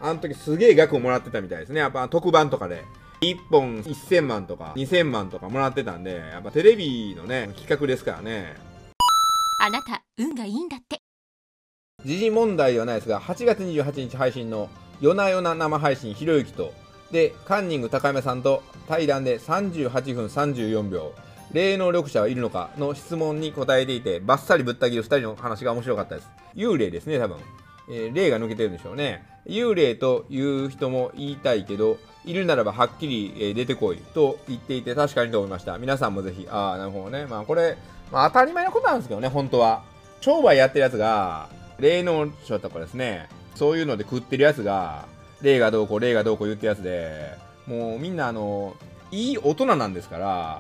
あの時すげえ額をもらってたみたいですね。やっぱ特番とかで。1本1000万とか2000万とかもらってたんで、やっぱテレビのね、企画ですからね。 あなた、運がいいんだって。 時事問題ではないですが、8月28日配信の夜な夜な生配信ひろゆきと、で、カンニング高山さんと対談で38分34秒、霊能力者はいるのかの質問に答えていて、バッサリぶった切る2人の話が面白かったです。幽霊ですね、多分。霊が抜けてるんでしょうね。幽霊という人も言いたいけど、いるならばはっきり出てこいと言っていて確かにと思いました。皆さんもぜひ、なるほどね。まあこれ、当たり前のことなんですけどね、本当は。商売やってるやつが、霊能者とかですね、そういうので食ってるやつが、霊がどうこう言ってるやつで、もうみんないい大人なんですから、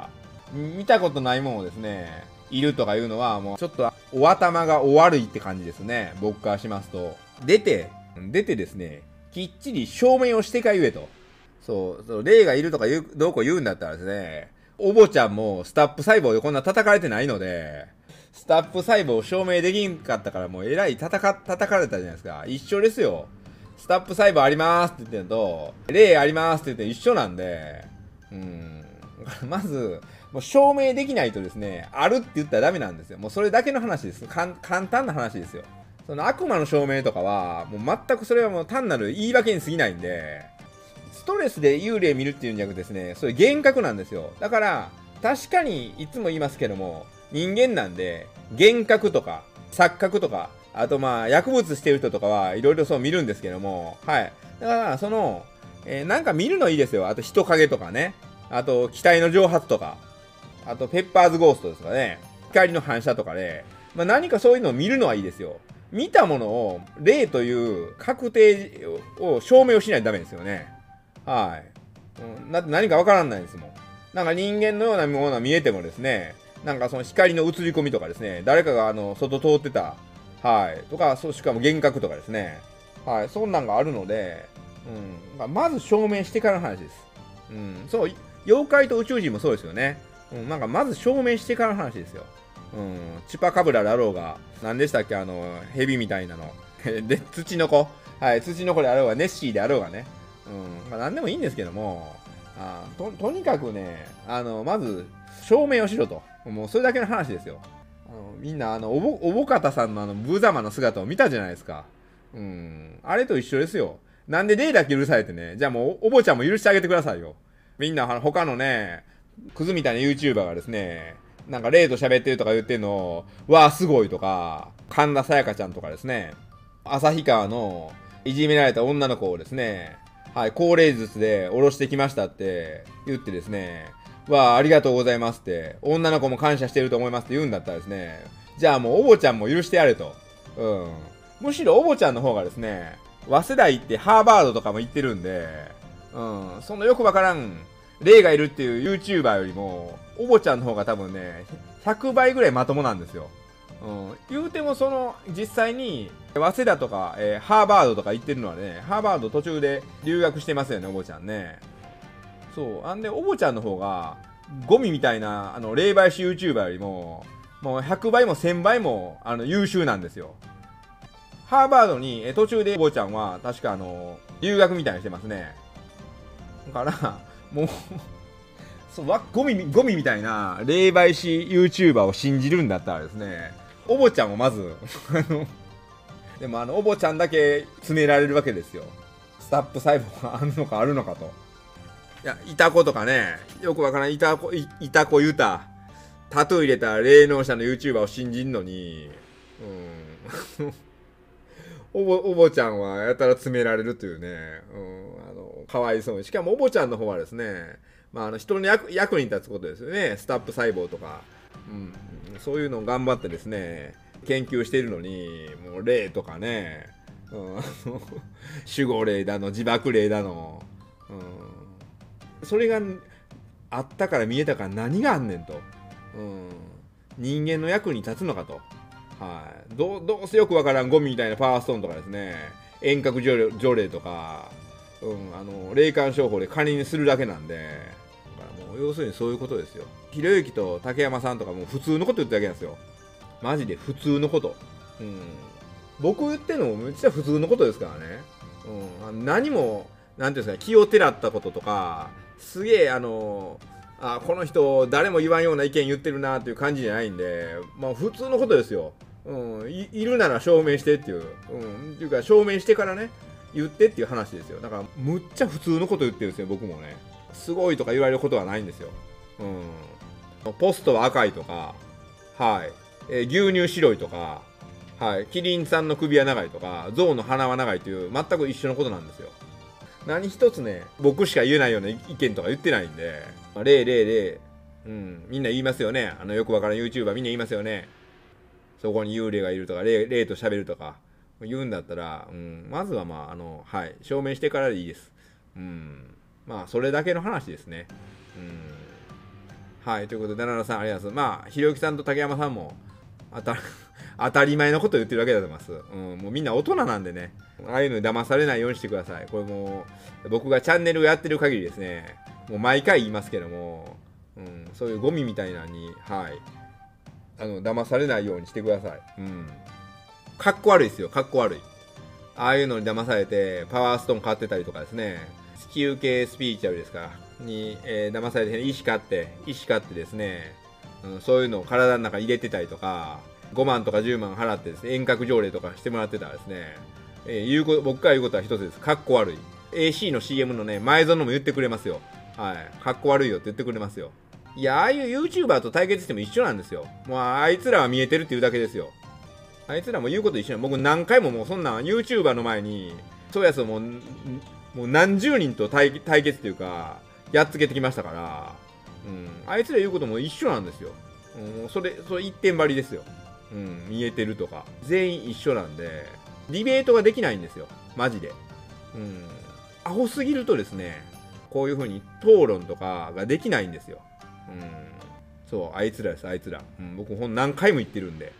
見たことないものをですね、いるとかいうのは、もうちょっとお頭がお悪いって感じですね。僕からしますと。出てですね、きっちり証明をしてから言えと。そう、霊がいるとかどうこう言うんだったらですね、お坊ちゃんもスタップ細胞でこんな叩かれてないので、スタップ細胞を証明できんかったからもうえらい叩かれたじゃないですか。一緒ですよ。スタップ細胞ありますって言ってるのと、霊ありますって言って一緒なんで、まず、もう証明できないとですね、あるって言ったらダメなんですよ。もうそれだけの話です。簡単な話ですよ。その悪魔の証明とかは、もう全くそれはもう単なる言い訳に過ぎないんで、ストレスで幽霊見るっていうんじゃなくてですね、それ幻覚なんですよ。だから、確かにいつも言いますけども、人間なんで、幻覚とか、錯覚とか、あと薬物してる人とかはいろいろそう見るんですけども、はい。だから、なんか見るのいいですよ。あと人影とかね。あと、機体の蒸発とか。あと、ペッパーズゴーストですかね。光の反射とかで、何かそういうのを見るのはいいですよ。見たものを、霊という確定を証明をしないとダメですよね。はい。だって何かわからないですもん。なんか人間のようなものが見えてもですね、なんかその光の映り込みとかですね、誰かが外通ってた、はい、とか、しかも幻覚とかですね、はい、そんなんがあるので、まず証明してからの話です。そう、妖怪と宇宙人もそうですよね。なんかまず証明してからの話ですよ。チュパカブラだろうが、何でしたっけ、蛇みたいなの。で、土の子。はい、土の子であろうが、ネッシーであろうがね。何でもいいんですけども、とにかくね、まず、証明をしろと。もうそれだけの話ですよ。みんな、おぼかたさんの無様な姿を見たじゃないですか。あれと一緒ですよ。なんで霊だけ許されてね、じゃあもう、お坊ちゃんも許してあげてくださいよ。みんな、他のね、クズみたいな YouTuber がですね、なんか霊と喋ってるとか言ってんの、わあ、すごいとか、神田沙也加ちゃんとかですね、旭川のいじめられた女の子をですね、はい、高齢術で下ろしてきましたって言ってですね、わあ、ありがとうございますって、女の子も感謝してると思いますって言うんだったらですね、じゃあもうおぼちゃんも許してやれと。むしろおぼちゃんの方がですね、早稲田行ってハーバードとかも行ってるんで、そのよくわからん、霊がいるっていう YouTuber よりも、おぼちゃんの方が多分ね、100倍ぐらいまともなんですよ。言うても実際に、早稲田とか、ハーバードとか行ってるのはね、ハーバード途中で留学してますよね、おぼちゃんね。そう。あんで、おぼちゃんの方が、ゴミみたいな、霊媒師 YouTuber よりも、もう100倍も1000倍も、優秀なんですよ。ハーバードに、途中でおぼちゃんは、確か留学みたいにしてますね。だから、もうそう、ゴミみたいな霊媒師 YouTuber を信じるんだったらですね、おぼちゃんをまずでもおぼちゃんだけ詰められるわけですよ。スタップ細胞があるのかと。いや、いた子とかね、よくわからん、いた子言うた、タトゥー入れた霊能者の YouTuber を信じんのに、おぼちゃんはやたら詰められるというね、かわいそうに。しかもおぼちゃんの方はですね、人の役に立つことですよね。スタップ細胞とか。そういうのを頑張ってですね、研究しているのに、もう霊とかね、守護霊だの、自爆霊だの、それがあったから見えたから何があんねんと。人間の役に立つのかと。はい。どうせよくわからんゴミみたいなパワーストーンとかですね、遠隔除霊とか、霊感商法で金にするだけなんで、だからもう要するにそういうことですよ。ひろゆきと竹山さんとかもう普通のこと言っただけなんですよ。マジで普通のこと。僕言ってるのもめっちゃ普通のことですからね。 何もなんていうんですか、気をてらったこととかすげえこの人誰も言わんような意見言ってるなっていう感じじゃないんで、まあ普通のことですよ。いるなら証明してっていう、っていうか証明してからね言ってっていう話ですよ。だからむっちゃ普通のこと言ってるんですよ。僕もね、すごいとか言われることはないんですよ。ポストは赤いとか、はい、牛乳白いとか、はい、キリンさんの首は長いとか、象の鼻は長いという全く一緒のことなんですよ。何一つね、僕しか言えないような意見とか言ってないんで、例、みんな言いますよね。よくわからん YouTuber みんな言いますよね。そこに幽霊がいるとか、霊と喋るとか言うんだったら、まずはまあはい、証明してからでいいです。まあそれだけの話ですね。はい、ということで、奈良さんありがとうございます。まあひろゆきさんと竹山さんも当たり前のことを言ってるわけだと思います。もうみんな大人なんでね、ああいうのに騙されないようにしてください。これもう僕がチャンネルをやってる限りですね、もう毎回言いますけども、そういうゴミみたいなのに、はい、騙されないようにしてください。かっこ悪いですよ、かっこ悪い。ああいうのに騙されてパワーストーン買ってたりとかですね、地球系スピーチュアルですかに、騙されて、石買ってですね、そういうのを体の中に入れてたりとか、5万とか10万払ってですね、遠隔条例とかしてもらってたらですね、僕が言うことは一つです。かっこ悪い。AC の CM のね、前園も言ってくれますよ。はい。かっこ悪いよって言ってくれますよ。いや、ああいう YouTuber と対決しても一緒なんですよ。もうあいつらは見えてるっていうだけですよ。あいつらも言うこと一緒なん僕何回ももうそんな YouTuber の前に、そういうやつをもう何十人と対決っていうか、やっつけてきましたから、あいつら言うことも一緒なんですよ。それ一点張りですよ。見えてるとか。全員一緒なんで、ディベートができないんですよ。マジで。アホすぎるとですね、こういう風に討論とかができないんですよ。そう、あいつらです、あいつら。僕何回も言ってるんで。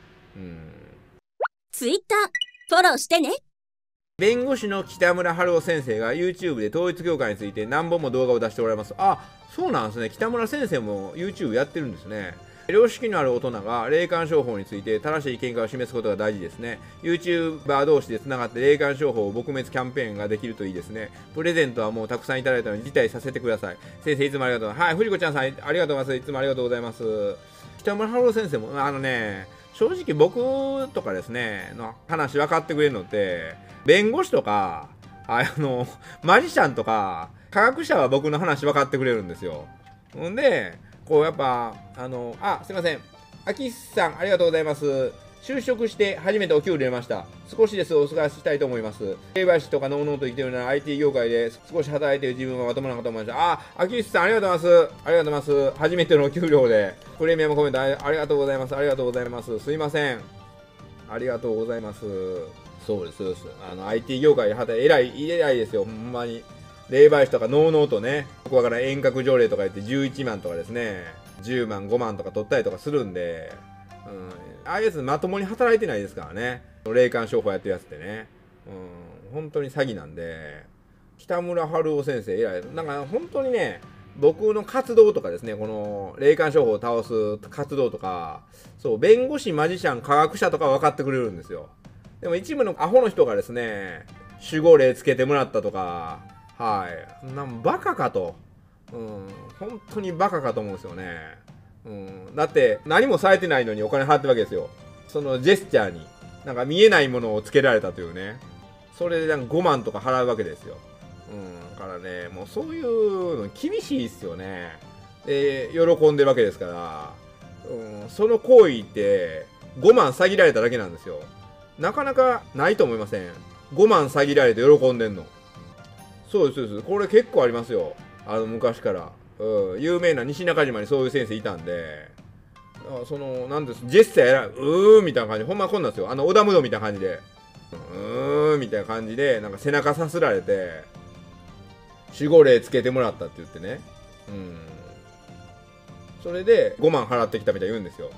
Twitter フォローしてね。 弁護士の北村春夫先生が YouTube で統一教会について何本も動画を出しておられます。あ、そうなんですね。北村先生も YouTube やってるんですね。良識のある大人が霊感商法について正しい見解を示すことが大事ですね。YouTuber 同士でつながって霊感商法を撲滅キャンペーンができるといいですね。プレゼントはもうたくさんいただいたので辞退させてください。先生いつもありがとうございます。はい、藤子ちゃんさんありがとうございます。いつもありがとうございます。北村春夫先生も正直僕とかですねの話分かってくれるのって弁護士とかマジシャンとか科学者は僕の話分かってくれるんですよ。んでこうやっぱすいません、秋さんありがとうございます。就職して初めてお給料出ました。少しですお過ごししたいと思います。霊媒師とかのうのうと生きてるなら IT 業界で少し働いている自分はまともなのかと思いました。秋さんありがとうございます。ありがとうございます。初めてのお給料でプレミアムコメントありがとうございます。ありがとうございます。すいません。ありがとうございます。そうです、そうです。IT 業界で働いて偉いですよ。ほんまに。霊媒師とかのうのうとね、僕わからん遠隔条例とか言って11万とかですね、10万、5万とか取ったりとかするんで、ああいうやつまともに働いてないですからね。霊感商法やってるやつってね。本当に詐欺なんで、北村春夫先生偉い。なんか本当にね、僕の活動とかですね、この霊感商法を倒す活動とか、そう、弁護士、マジシャン、科学者とか分かってくれるんですよ。でも一部のアホの人がですね、守護霊つけてもらったとか、はい、バカかと。本当にバカかと思うんですよね。だって何もされてないのにお金払ってるわけですよ。そのジェスチャーになんか見えないものをつけられたというね。それでなんか5万とか払うわけですよ。だからね、もうそういうの厳しいですよね。で、喜んでるわけですから、その行為って5万詐欺られただけなんですよ。なかなかないと思いません。5万詐欺られて喜んでんの。そうです、そうです。これ結構ありますよ。昔から。有名な西中島にそういう先生いたんで、なんです、ジェスチャーやら、みたいな感じ、ほんまこんなんですよ。織田無道みたいな感じで、みたいな感じで、なんか背中さすられて、守護霊つけてもらったって言ってね。それで5万払ってきたみたいに言うんですよ。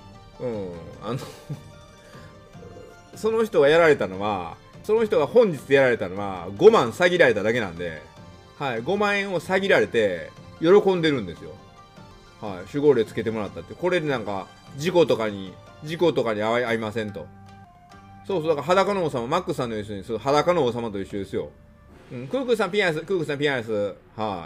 その人がやられたのは、その人が本日やられたのは5万詐欺られただけなんで、はい、5万円を詐欺られて喜んでるんですよ。はい、守護霊つけてもらったって。これでなんか事故とかに遭いませんと。そうそう、だから裸の王様、マックさんの一緒に裸の王様と一緒ですよ。 うん、クークさんピアノス、クークさんピアノス、はい。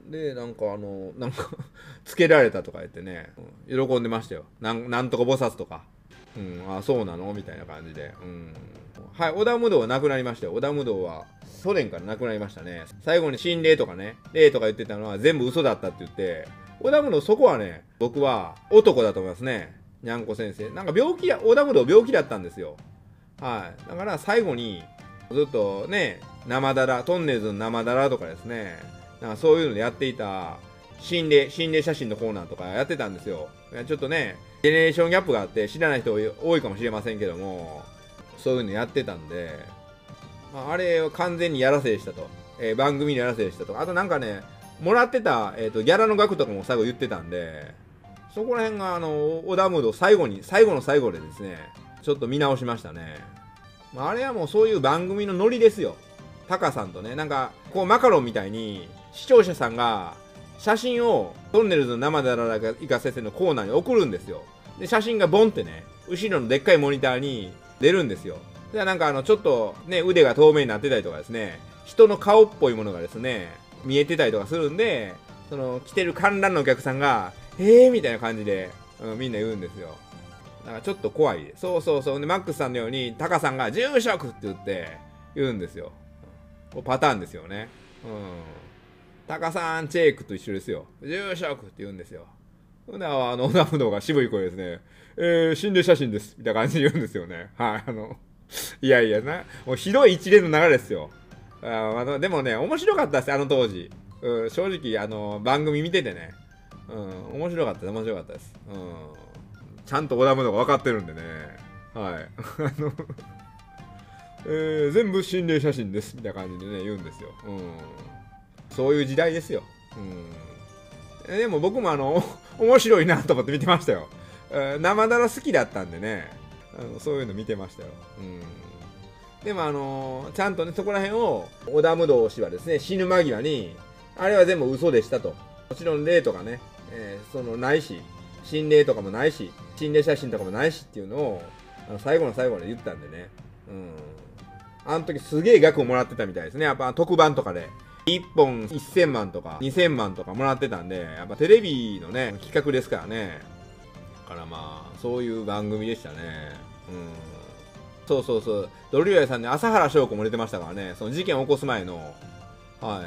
で、なんかなんかつけられたとか言ってね、うん、喜んでましたよ。なんとか菩薩とか。うん、あ、そうなのみたいな感じで。うん。はい、織田無道はなくなりましたよ。織田無道は、ソ連からなくなりましたね。最後に心霊とかね、霊とか言ってたのは全部嘘だったって言って、織田無道そこはね、僕は男だと思いますね。にゃんこ先生。なんか病気や、織田無道病気だったんですよ。はい。だから最後に、ずっとね、生だら、トンネルズの生だらとかですね、なんかそういうのでやっていた、心霊写真のコーナーとかやってたんですよ。ちょっとね、ジェネレーションギャップがあって知らない人多いかもしれませんけども、そういうのやってたんで、まあ、あれを完全にやらせでしたと。番組にやらせでしたと。あとなんかね、もらってた、ギャラの額とかも最後言ってたんで、そこら辺が織田ムード最後の最後でですね、ちょっと見直しましたね。まあ、あれはもうそういう番組のノリですよ。タカさんとね、なんか、こうマカロンみたいに、視聴者さんが写真をトンネルズの生だらがいか先生のコーナーに送るんですよ。で、写真がボンってね、後ろのでっかいモニターに出るんですよ。で、なんかちょっとね、腕が透明になってたりとかですね、人の顔っぽいものがですね、見えてたりとかするんで、その、来てる観覧のお客さんが、みたいな感じで、うん、みんな言うんですよ。だからちょっと怖い。そうそうそう。で、マックスさんのように、タカさんが、住職って言うんですよ。これパターンですよね。うん。タカさんチェイクと一緒ですよ。住職って言うんですよ。ほんで、織田不動が渋い声ですね。心霊写真です。みたいな感じで言うんですよね。はい、いやいやな、もうひどい一連の流れですよ。でもね、面白かったです、あの当時。正直、番組見ててね。面白かったです。ちゃんと織田無道が分かってるんでね。はい。全部心霊写真です。みたいな感じでね、言うんですよ。そういう時代ですよ。でも僕も面白いなと思って見てましたよ。生だら好きだったんでね、そういうの見てましたよ。でもちゃんとね、そこら辺を織田無道氏はですね、死ぬ間際に、あれは全部嘘でしたと。もちろん霊とかね、そのないし、心霊とかもないし、心霊写真とかもないしっていうのを、最後の最後で言ったんでね。あの時すげえ額をもらってたみたいですね。やっぱ特番とかで。1本1000万とか2000万とかもらってたんで、やっぱテレビのね、企画ですからね。だからまあ、そういう番組でしたね。そうそうそう。ドルリアイさんに朝原翔子も出てましたからね。その事件を起こす前の、はい。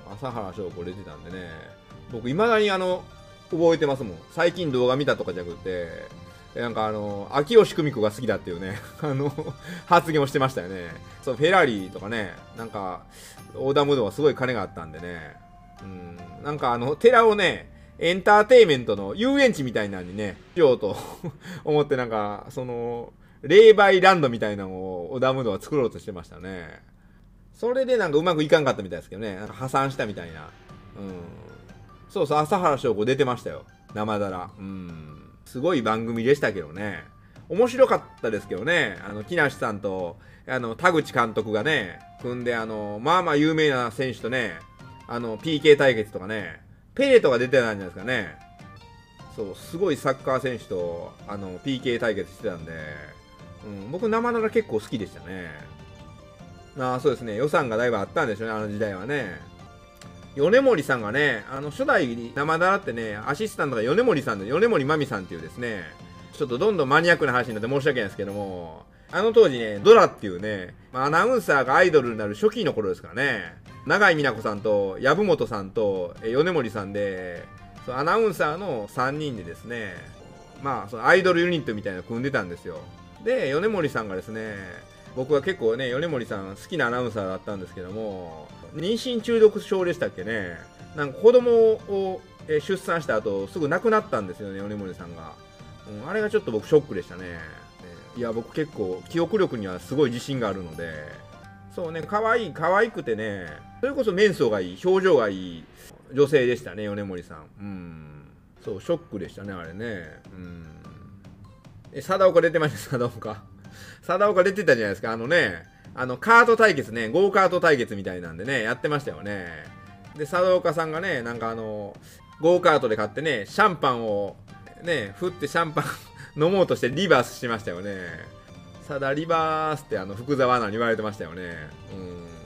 朝原翔子出てたんでね。僕、未だに覚えてますもん。最近動画見たとかじゃなくて、なんか秋吉久美子が好きだっていうね、発言をしてましたよね。そう、フェラーリとかね、なんか、オーダームードはすごい金があったんでね。なんか寺をね、エンターテイメントの遊園地みたいなのにね、しようと思ってなんか、霊媒ランドみたいなのをオーダームードは作ろうとしてましたね。それでなんかうまくいかんかったみたいですけどね、なんか破産したみたいな。そうそう、朝原翔子出てましたよ。生だら。すごい番組でしたけどね。面白かったですけどね。木梨さんと、田口監督がね、組んで、まあまあ有名な選手とね、PK 対決とかね、ペレとか出てたんじゃないですかね。そう、すごいサッカー選手と、PK 対決してたんで、僕生だら結構好きでしたね。そうですね、予算がだいぶあったんでしょうね、あの時代はね。米森さんがね、初代生だらってね、アシスタントが米森さんで、米森まみさんっていうですね、ちょっとどんどんマニアックな話になって申し訳ないですけども、あの当時ね、ドラっていうね、アナウンサーがアイドルになる初期の頃ですからね、永井美奈子さんと、籔本さんと、米森さんで、アナウンサーの3人でですね、そのアイドルユニットみたいなの組んでたんですよ。で、米森さんがですね、僕は結構ね、米森さん好きなアナウンサーだったんですけども、妊娠中毒症でしたっけね。なんか子供を出産した後、すぐ亡くなったんですよね、米森さんが。あれがちょっと僕ショックでしたね。いや、僕結構記憶力にはすごい自信があるので、そうね、可愛くてね、それこそ面相がいい、表情がいい女性でしたね、米森さん。そう、ショックでしたね、あれね。貞岡出てました、貞岡出てたじゃないですか、カート対決ね、ゴーカート対決みたいなんでね、やってましたよね。で、貞岡さんがね、なんかゴーカートで買ってね、シャンパンをね、振ってシャンパン飲もうとしてリバースしましたよね。リバースって福沢アナに言われてましたよね。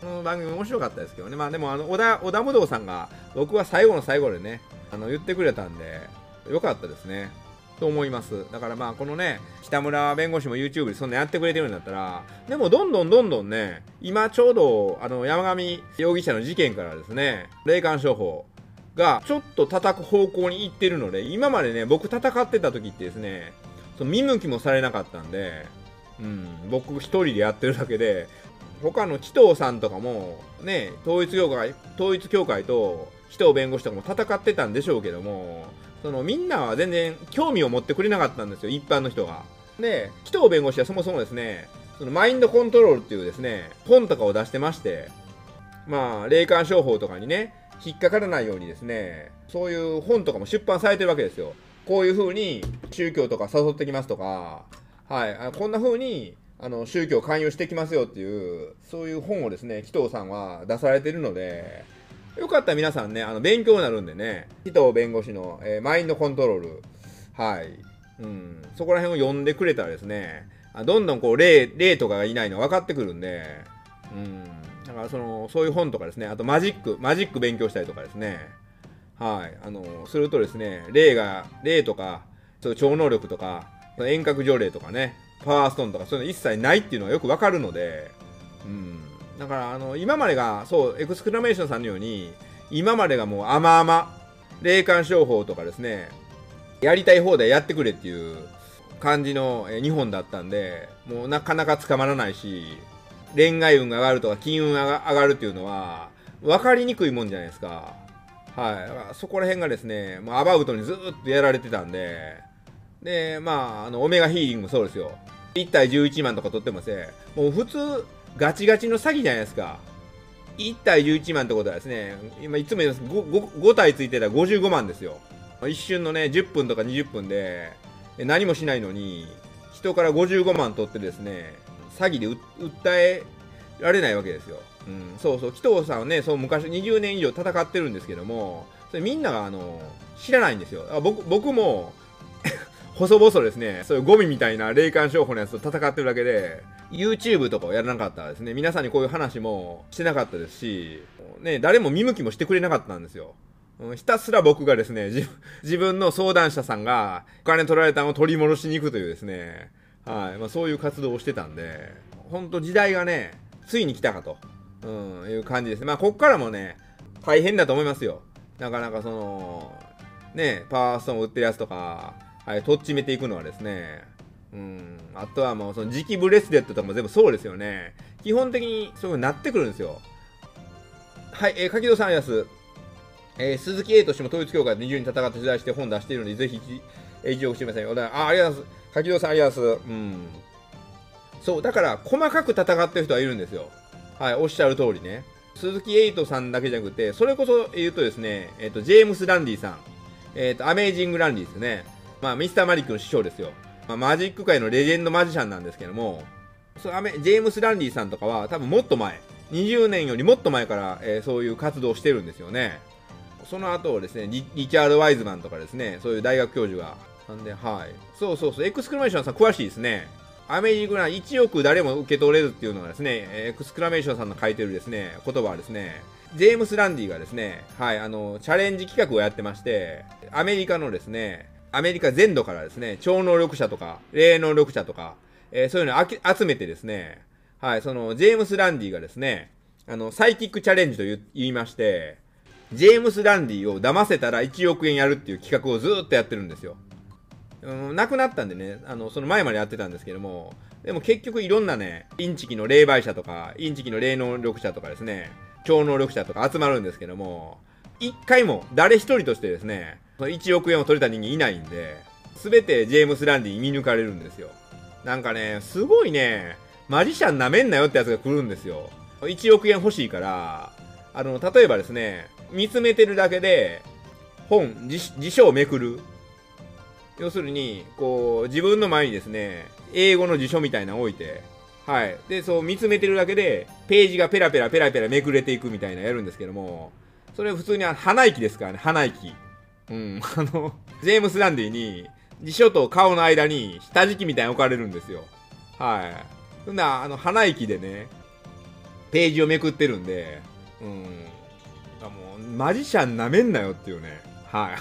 この番組面白かったですけどね。まあでも織田武道さんが僕は最後の最後でね、言ってくれたんで、よかったですね。と思います。だからまあこのね、北村弁護士も YouTube でそんなやってくれてるんだったら、でもどんどんね、今ちょうど山上容疑者の事件からですね、霊感商法がちょっと叩く方向に行ってるので、今までね、僕戦ってた時ってですね、その見向きもされなかったんで、僕一人でやってるだけで、他の紀藤さんとかもね、統一教会と紀藤弁護士とかも戦ってたんでしょうけども、そのみんなは全然興味を持ってくれなかったんですよ、一般の人が。で、紀藤弁護士はそもそもですね、そのマインドコントロールっていうですね、本とかを出してまして、まあ、霊感商法とかにね、引っかからないようにですね、そういう本とかも出版されてるわけですよ。こういう風に宗教とか誘ってきますとか、はい、こんな風に宗教勧誘してきますよっていう、そういう本をですね、紀藤さんは出されてるので、よかったら皆さんね、勉強になるんでね、紀藤弁護士の、マインドコントロール、はい、そこら辺を読んでくれたらですね、どんどんこう霊とかがいないの分かってくるんで、だからそういう本とかですね、あとマジック勉強したりとかですね、はい、するとですね、霊とか、そういう超能力とか、遠隔条例とかね、パワーストーンとかそういうの一切ないっていうのがよくわかるので、だから今までが、そう、エクスクラメーションさんのように、今までがもう甘々、霊感商法とかですね、やりたい放題やってくれっていう感じの日本だったんで、もうなかなか捕まらないし、恋愛運が上がるとか金運が上がるっていうのは、分かりにくいもんじゃないですか。はい。だからそこら辺がですね、もうアバウトにずーっとやられてたんで、で、まあ、オメガヒーリングもそうですよ。1体11万とか取ってますね。もう普通、ガチガチの詐欺じゃないですか。1体11万ってことはですね、今いつも言います、5体ついてたら55万ですよ。一瞬のね、10分とか20分で、何もしないのに、人から55万取ってですね、詐欺で訴えられないわけですよ。そうそう、紀藤さんはね、そう昔20年以上戦ってるんですけども、それみんなが知らないんですよ。僕も細々ですね、そういうゴミみたいな霊感商法のやつと戦ってるだけで、YouTube とかをやらなかったらですね、皆さんにこういう話もしてなかったですし、ね、誰も見向きもしてくれなかったんですよ。ひたすら僕がですね、自分の相談者さんがお金取られたのを取り戻しに行くというですね、はい、まあ、そういう活動をしてたんで、ほんと時代がね、ついに来たかと、いう感じですね。まあ、こっからもね、大変だと思いますよ。なかなかね、パワーストーンを売ってるやつとか、はい、とっちめていくのはですね、あとはもう磁気ブレスレットとかも全部そうですよね。基本的にそういう風になってくるんですよ。はい、柿戸さんありがとうございます。鈴木 A としても統一教会と20人戦って取材して本出しているので、ぜひ一応してみません。ありがとうございます。柿戸さんありがとうございます。そう、だから細かく戦ってる人はいるんですよ。はい、おっしゃる通りね。鈴木エイトさんだけじゃなくて、それこそ言うとですね、ジェームス・ランディさん、アメージング・ランディですね。まあ、ミスター・マリックの師匠ですよ。まあ、マジック界のレジェンドマジシャンなんですけども、ジェームス・ランディさんとかは多分もっと前、20年よりもっと前から、そういう活動をしてるんですよね。その後ですね、リチャード・ワイズマンとかですね、そういう大学教授が。なんで、はい。そうそうそう、エクスクラメーションさん詳しいですね。アメージングな1億誰も受け取れるっていうのがですね、エクスクラメーションさんの書いてるですね、言葉はですね、ジェームス・ランディがですね、はい、チャレンジ企画をやってまして、アメリカのですね、アメリカ全土からですね、超能力者とか、霊能力者とか、そういうのを集めてですね、はい、ジェームス・ランディがですね、サイキックチャレンジと言いまして、ジェームス・ランディを騙せたら1億円やるっていう企画をずーっとやってるんですよ。亡くなったんでね、その前までやってたんですけども、でも結局いろんなね、インチキの霊媒者とか、インチキの霊能力者とかですね、超能力者とか集まるんですけども、一回も誰一人としてですね、1億円を取れた人間いないんで、すべてジェームス・ランディに見抜かれるんですよ。なんかね、すごいね、マジシャンなめんなよってやつが来るんですよ。1億円欲しいから、例えばですね、見つめてるだけで、辞書をめくる。要するに、こう、自分の前にですね、英語の辞書みたいなのを置いて、はい。で、そう見つめてるだけで、ページがペラペラめくれていくみたいなやるんですけども、それ普通に鼻息ですからね、鼻息。ジェームス・ランディに、辞書と顔の間に下敷きみたいに置かれるんですよ。はい。そんな、鼻息でね、 ページをめくってるんで、もうマジシャンなめんなよっていうね。はい、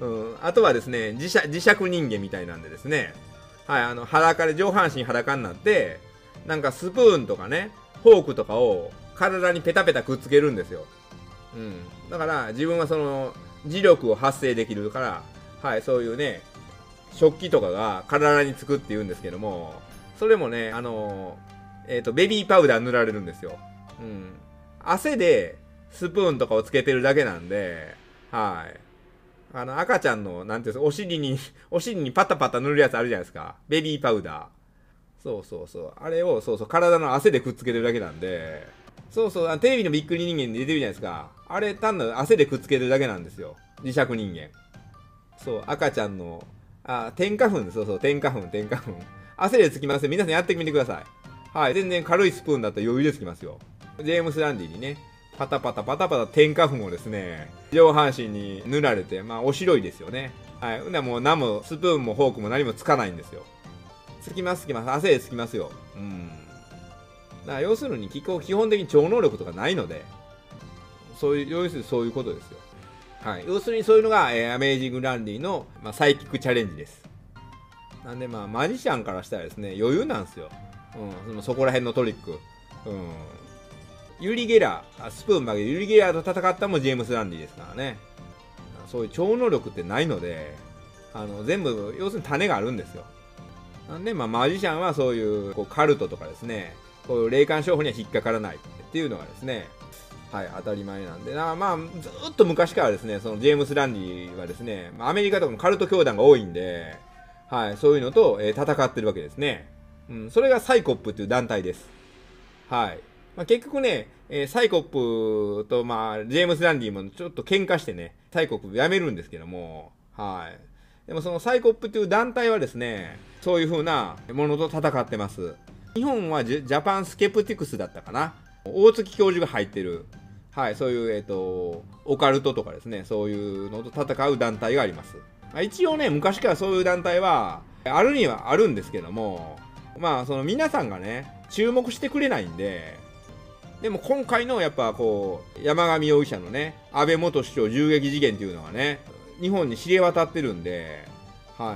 あとはですね、磁石人間みたいなんでですね、はい、裸で上半身裸になって、なんかスプーンとかね、フォークとかを体にペタペタくっつけるんですよ。だから自分はその磁力を発生できるから、はい、そういうね、食器とかが体につくって言うんですけども、それもね、ベビーパウダー塗られるんですよ。汗でスプーンとかをつけてるだけなんで、はい。赤ちゃんの、なんていうんですか、お尻にパタパタ塗るやつあるじゃないですか。ベビーパウダー。そうそうそう。あれを、そうそう、体の汗でくっつけてるだけなんで、そうそう、テレビのびっくり人間に出てるじゃないですか。あれ、単なる汗でくっつけてるだけなんですよ。磁石人間。そう、赤ちゃんの、天花粉です。そうそう、天花粉。汗でつきますよ。皆さんやってみてください。はい、全然軽いスプーンだったら余裕でつきますよ。ジェームス・ランディにね、パタパタ天花粉をですね、上半身に塗られて、まあ、お白いですよね。はい。もう何も、スプーンもフォークも何もつかないんですよ。つきます。汗でつきますよ。だから要するに、基本的に超能力とかないので、要するにそういうことですよ。はい。要するにそういうのが、アメージング・ランディの、サイキックチャレンジです。なんで、マジシャンからしたらですね、余裕なんですよ。そこら辺のトリック。ユリ・ゲラー、スプーン曲げユリ・ゲラーと戦ったのもジェームス・ランディですからね。そういう超能力ってないので、全部、要するに種があるんですよ。なんで、マジシャンはそういう、カルトとかですね、こういう霊感商法には引っかからないっていうのがですね、はい、当たり前なんで、ずっと昔からですね、そのジェームス・ランディはですね、アメリカとかのカルト教団が多いんで、はい、そういうのと、戦ってるわけですね。それがサイコップっていう団体です。はい。結局ね、サイコップと、ジェームス・ランディもちょっと喧嘩してね、サイコップやめるんですけども、はい。でもそのサイコップという団体はですね、そういう風なものと戦ってます。日本はジャパンスケプティクスだったかな。大月教授が入ってる、はい、そういう、オカルトとかですね、そういうのと戦う団体があります。一応ね、昔からそういう団体は、あるにはあるんですけども、その皆さんがね、注目してくれないんで、でも今回のやっぱこう、山上容疑者のね、安倍元首相銃撃事件っていうのはね、日本に知れ渡ってるんで、はい、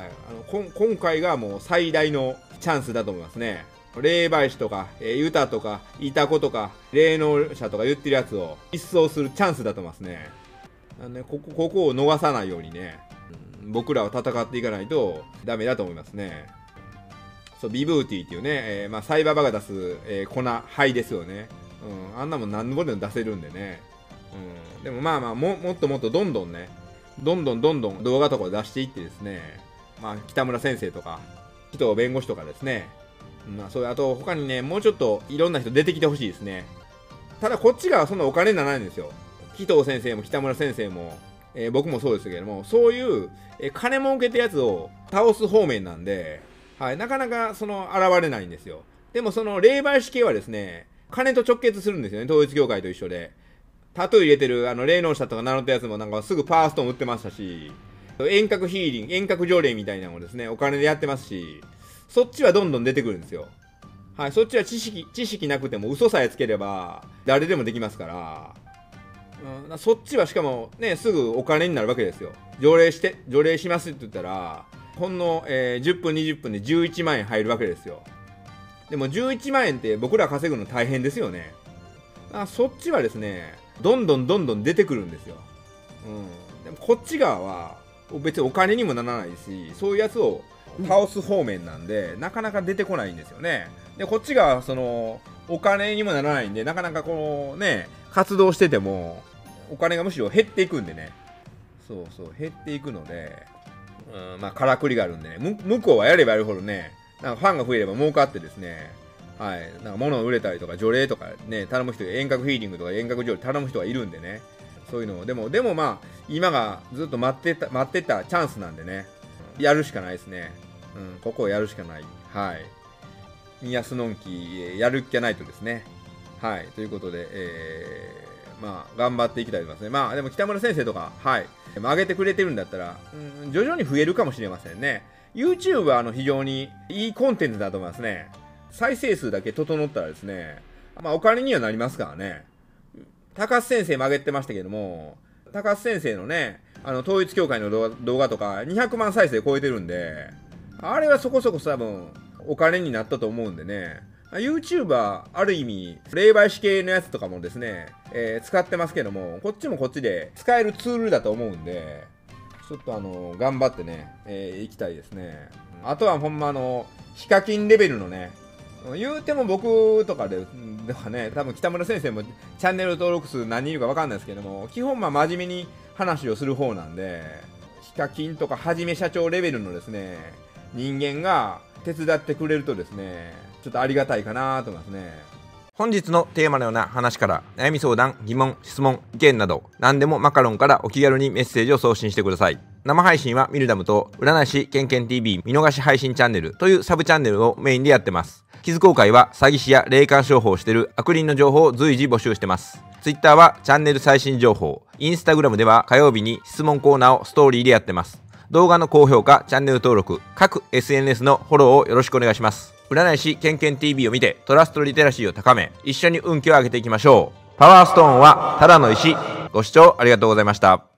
今回がもう最大のチャンスだと思いますね。霊媒師とか、ユタとか、イタコとか、霊能者とか言ってるやつを一掃するチャンスだと思いますね。ここを逃さないようにね、僕らは戦っていかないとダメだと思いますね。そう、ビブーティーっていうね、サイババが出す、粉、灰ですよね。あんなもん何のことでも出せるんでね。でももっともっとどんどん動画とかを出していってですね、北村先生とか、紀藤弁護士とかですね、そういう、あと他にね、もうちょっといろんな人出てきてほしいですね。ただこっちがそんなお金にならないんですよ。紀藤先生も北村先生も、僕もそうですけども、そういう、金儲けたやつを倒す方面なんで、はい、なかなか現れないんですよ。でもその霊媒師系はですね、金と直結するんですよね、統一教会と一緒で。タトゥー入れてる霊能者とか名乗ったやつもなんかすぐパワーストーン売ってましたし、遠隔ヒーリング、遠隔条例みたいなのをですね、お金でやってますし、そっちはどんどん出てくるんですよ。はい、そっちは知識なくても嘘さえつければ誰でもできますから、そっちはしかもね、すぐお金になるわけですよ。条例しますって言ったら、ほんの、10分20分で11万円入るわけですよ。でも11万円って僕ら稼ぐの大変ですよね。そっちはですね、どんどん出てくるんですよ。でもこっち側は別にお金にもならないし、そういうやつを倒す方面なんで、なかなか出てこないんですよね。で、こっちがお金にもならないんで、なかなかこうね、活動しててもお金がむしろ減っていくんでね。そうそう、減っていくので、からくりがあるんでね、向こうはやればやるほどね、なんかファンが増えれば儲かってですね、はい、なんか物を売れたりとか、除霊とかね、頼む人、遠隔ヒーリングとか遠隔条例頼む人がいるんでね、そういうのを、でも今がずっと待ってたチャンスなんでね、やるしかないですね。ここをやるしかない。はい。宮須のんき、やる気がないとですね。はい。ということで、頑張っていきたいと思いますね。でも北村先生とか、はい。上げてくれてるんだったら、徐々に増えるかもしれませんね。YouTube は非常にいいコンテンツだと思いますね。再生数だけ整ったらですね、 まあお金にはなりますからね。高須先生も挙げてましたけども、高須先生のね、統一教会の動画とか200万再生超えてるんで、あれはそこそこ多分お金になったと思うんでね、YouTuber ある意味霊媒師系のやつとかもですね、使ってますけども、こっちもこっちで使えるツールだと思うんで、ちょっと頑張ってね、いきたいですね。あとはほんまヒカキンレベルのね、言うても僕とかではね、多分北村先生もチャンネル登録数何人いるか分かんないですけども、基本まあ真面目に話をする方なんで、ヒカキンとかはじめ社長レベルのですね、人間が手伝ってくれるとですね、ちょっとありがたいかなと思いますね。本日のテーマのような話から悩み相談、疑問、質問、意見など何でもマカロンからお気軽にメッセージを送信してください。生配信はミルダムと占い師ケンケン TV 見逃し配信チャンネルというサブチャンネルをメインでやってます。キズ公開は詐欺師や霊感商法をしている悪人の情報を随時募集してます。Twitter はチャンネル最新情報、Instagram では火曜日に質問コーナーをストーリーでやってます。動画の高評価、チャンネル登録、各 SNS のフォローをよろしくお願いします。占い師ケンケン TV を見てトラストリテラシーを高め、一緒に運気を上げていきましょう。パワーストーンはただの石。ご視聴ありがとうございました。